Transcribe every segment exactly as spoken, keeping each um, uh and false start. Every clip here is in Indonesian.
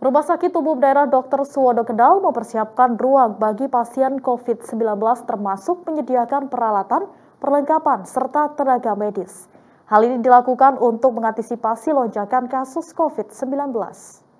Rumah Sakit Umum Daerah dokter Suwodo Kendal mempersiapkan ruang bagi pasien COVID sembilan belas termasuk menyediakan peralatan, perlengkapan, serta tenaga medis. Hal ini dilakukan untuk mengantisipasi lonjakan kasus COVID sembilan belas.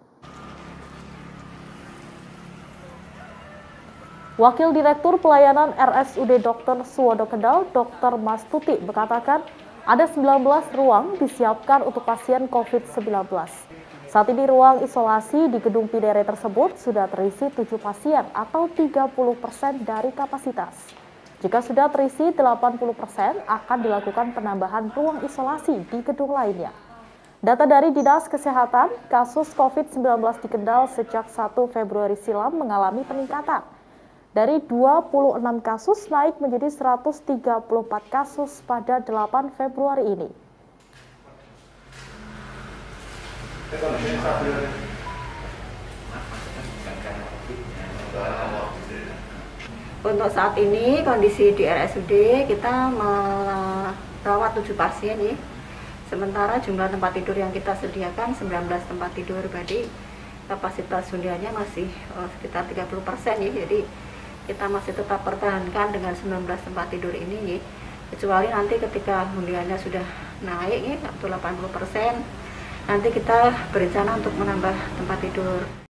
Wakil Direktur Pelayanan R S U D dokter Suwodo Kendal, dokter Mastuti, mengatakan ada sembilan belas ruang disiapkan untuk pasien COVID sembilan belas. Saat ini ruang isolasi di gedung Pidere tersebut sudah terisi tujuh pasien atau tiga puluh persen dari kapasitas. Jika sudah terisi delapan puluh persen, akan dilakukan penambahan ruang isolasi di gedung lainnya. Data dari Dinas Kesehatan, kasus COVID sembilan belas di Kendal sejak satu Februari silam mengalami peningkatan. Dari dua puluh enam kasus naik menjadi seratus tiga puluh empat kasus pada delapan Februari ini. Untuk saat ini kondisi di R S U D kita merawat tujuh pasien ya. Sementara jumlah tempat tidur yang kita sediakan sembilan belas tempat tidur, berarti kapasitas huniannya masih oh, sekitar tiga puluh persen ya. Jadi kita masih tetap pertahankan dengan sembilan belas tempat tidur ini ya. Kecuali nanti ketika huniannya sudah naik ya, atau delapan puluh persen, nanti kita berencana untuk menambah tempat tidur.